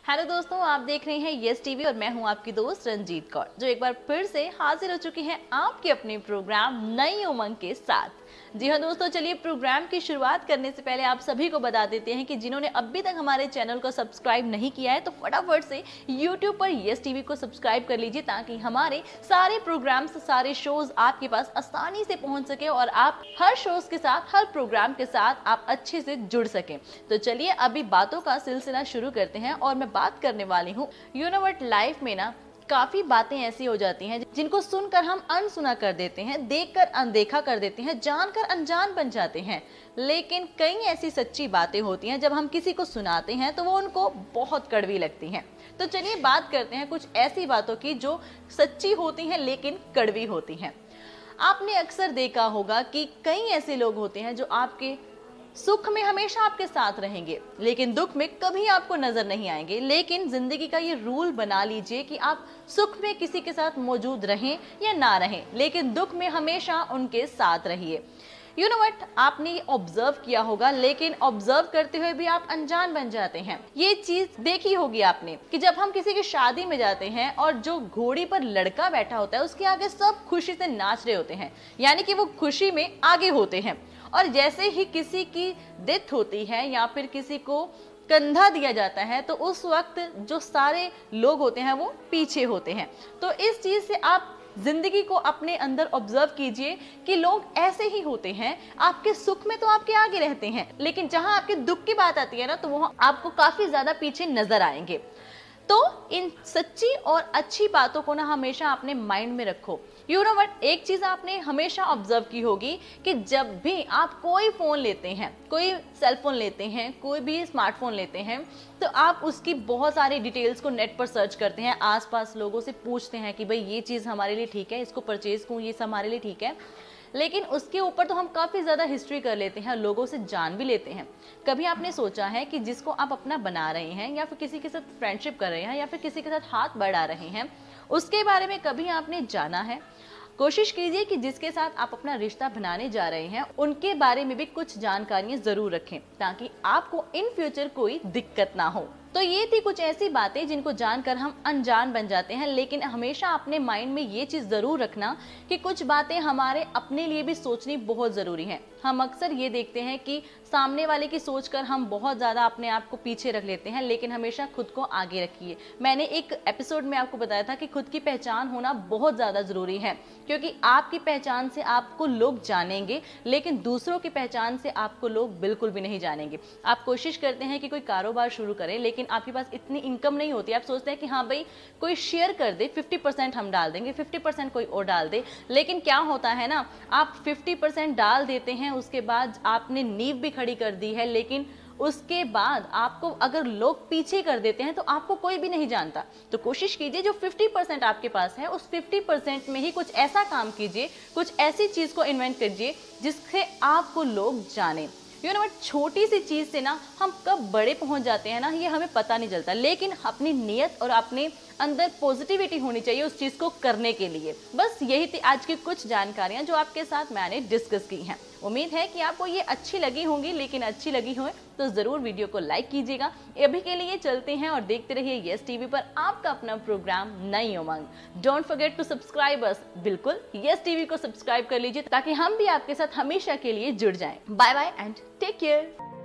Hello दोस्तों, आप देख रहे हैं यस टीवी और मैं हूं आपकी दोस्त रंजीत कौर, जो एक बार फिर से हाजिर हो चुकी हैं आपके अपने प्रोग्राम नई उमंग के साथ। जी हाँ दोस्तों, चलिए प्रोग्राम की शुरुआत करने से पहले आप सभी को बता देते हैं कि जिन्होंने अभी तक हमारे चैनल को सब्सक्राइब नहीं किया है तो फटाफट से यूट्यूब पर यस टीवी को सब्सक्राइब कर लीजिए, ताकि हमारे सारे प्रोग्राम्स, सारे शोज आपके पास आसानी से पहुंच सके और आप हर शोज के साथ, हर प्रोग्राम के साथ आप अच्छे से जुड़ सकें। तो चलिए अभी बातों का सिलसिला शुरू करते हैं और मैं बात करने वाली हूँ यू नो व्हाट, लाइफ में ना काफी बातें ऐसी हो जाती हैं जिनको सुनकर हम अनसुना कर देते हैं, देखकर अनदेखा कर देते हैं, जानकर अनजान बन जाते हैं। लेकिन कई ऐसी सच्ची बातें होती हैं जब हम किसी को सुनाते हैं तो वो उनको बहुत कड़वी लगती हैं। तो चलिए बात करते हैं कुछ ऐसी बातों की जो सच्ची होती हैं लेकिन कड़वी होती हैं। आपने अक्सर देखा होगा कि कई ऐसे लोग होते हैं जो आपके सुख में हमेशा आपके साथ रहेंगे लेकिन दुख में कभी आपको नजर नहीं आएंगे। लेकिन जिंदगी का ये रूल बना लीजिए कि आप सुख में किसी के साथ मौजूद रहें या ना रहें, लेकिन दुख में हमेशा उनके साथ रहिए। यू नो व्हाट, आपने ये ऑब्जर्व किया होगा, लेकिन ऑब्जर्व करते हुए भी आप अनजान बन जाते हैं। ये चीज देखी होगी आपने कि जब हम किसी की शादी में जाते हैं और जो घोड़ी पर लड़का बैठा होता है उसके आगे सब खुशी से नाच रहे होते हैं, यानी कि वो खुशी में आगे होते हैं। और जैसे ही किसी की डेथ होती है या फिर किसी को कंधा दिया जाता है तो उस वक्त जो सारे लोग होते हैं वो पीछे होते हैं। तो इस चीज से आप जिंदगी को अपने अंदर ऑब्जर्व कीजिए कि लोग ऐसे ही होते हैं। आपके सुख में तो आपके आगे रहते हैं, लेकिन जहां आपके दुख की बात आती है ना तो वहां आपको काफी ज्यादा पीछे नजर आएंगे। तो इन सच्ची और अच्छी बातों को ना हमेशा अपने माइंड में रखो। यू नो व्हाट, एक चीज आपने हमेशा ऑब्जर्व की होगी कि जब भी आप कोई फोन लेते हैं, कोई सेलफोन लेते हैं, कोई भी स्मार्टफोन लेते हैं, तो आप उसकी बहुत सारी डिटेल्स को नेट पर सर्च करते हैं, आसपास लोगों से पूछते हैं कि भाई ये चीज हमारे लिए ठीक है, इसको परचेज करूं, ये हमारे लिए ठीक है। लेकिन उसके ऊपर तो हम काफी ज्यादा हिस्ट्री कर लेते हैं, लोगों से जान भी लेते हैं। कभी आपने सोचा है कि जिसको आप अपना बना रहे हैं या फिर किसी के साथ फ्रेंडशिप कर रहे हैं या फिर किसी के साथ हाथ बढ़ा रहे हैं, उसके बारे में कभी आपने जाना है? कोशिश कीजिए कि जिसके साथ आप अपना रिश्ता बनाने जा रहे हैं उनके बारे में भी कुछ जानकारियां जरूर रखें, ताकि आपको इन फ्यूचर कोई दिक्कत ना हो। तो ये थी कुछ ऐसी बातें जिनको जानकर हम अनजान बन जाते हैं, लेकिन हमेशा अपने माइंड में ये चीज जरूर रखना कि कुछ बातें हमारे अपने लिए भी सोचनी बहुत जरूरी है। हम अक्सर ये देखते हैं कि सामने वाले की सोचकर हम बहुत ज्यादा अपने आप को पीछे रख लेते हैं, लेकिन हमेशा खुद को आगे रखिए। मैंने एक एपिसोड में आपको बताया था कि खुद की पहचान होना बहुत ज्यादा जरूरी है, क्योंकि आपकी पहचान से आपको लोग जानेंगे, लेकिन दूसरों की पहचान से आपको लोग बिल्कुल भी नहीं जानेंगे। आप कोशिश करते हैं कि कोई कारोबार शुरू करें, लेकिन आपके पास इतनी इनकम नहीं होती। आप सोचते हैं कि हाँ भाई कोई शेयर कर दे, 50% हम डाल देंगे, 50% कोई और डाल दे। लेकिन क्या होता है ना, आप 50% डाल देते हैं, उसके बाद आपने नींव भी खड़ी कर दी है, लेकिन उसके बाद आपको अगर लोग पीछे कर देते हैं तो आपको कोई भी नहीं जानता। तो कोशिश कीजिए जो 50% आपके पास है उस 50% में ही कुछ ऐसा काम कीजिए, कुछ ऐसी चीज को इन्वेंट कीजिए जिससे आपको लोग जाने। यू नो व्हाट, छोटी सी चीज से ना हम कब बड़े पहुंच जाते हैं ना, ये हमें पता नहीं चलता। लेकिन अपनी नीयत और अपने अंदर पॉजिटिविटी होनी चाहिए उस चीज को करने के लिए। बस यही थी आज की कुछ जानकारियां जो आपके साथ मैंने डिस्कस की हैं। उम्मीद है कि आपको ये अच्छी लगी होंगी, लेकिन अच्छी लगी हो तो जरूर वीडियो को लाइक कीजिएगा। अभी के लिए चलते हैं और देखते रहिए यस टीवी पर आपका अपना प्रोग्राम नई उमंग। Don't forget to subscribe us. बिल्कुल यस टीवी को सब्सक्राइब कर लीजिए ताकि हम भी आपके साथ हमेशा के लिए जुड़ जाएं। Bye bye and take care.